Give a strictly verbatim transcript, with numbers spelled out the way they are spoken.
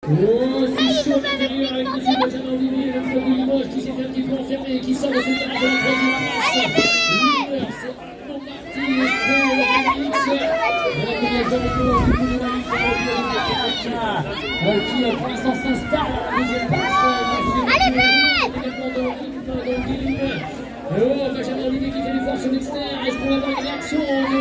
Oh, c'est chaud à l'intérieur avec M. Benjamin Olivier, le club de Limoges qui s'est fait un petit peu enfermer et qui sort de ce terrain de la troisième place. Leader, c'est Arnaud Marty et Claude Félix. Avec les hommes du coup de la Ligue qui pour l'instant s'installe à la deuxième place. Allez, oh, Benjamin Olivier qui fait l'effort sur l'extérieur. Est-ce qu'on va avoir une réaction?